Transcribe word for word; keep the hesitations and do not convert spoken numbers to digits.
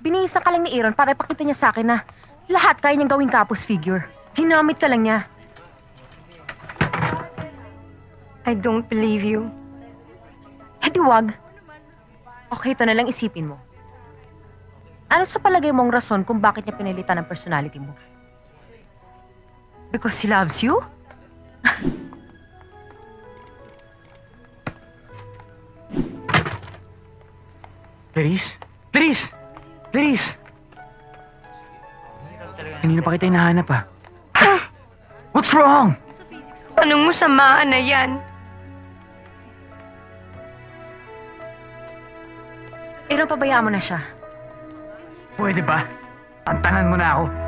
Binihisa ka lang ni Aaron para ipakita niya sa akin na lahat kaya niyang gawing kapos figure. Ginamit ka lang niya. I don't believe you. Eh di wag. Okay, ito na lang isipin mo. Ano sa palagay mong rason kung bakit niya pinilitan ang personality mo? Because he loves you? Clarice? Clarice! Clarice! Kanina pa kita hinahanap ah. What's wrong? Anong masamaan na yan? Aaron, pabayaan mo na siya. Pwede ba? Tantanan mo na ako.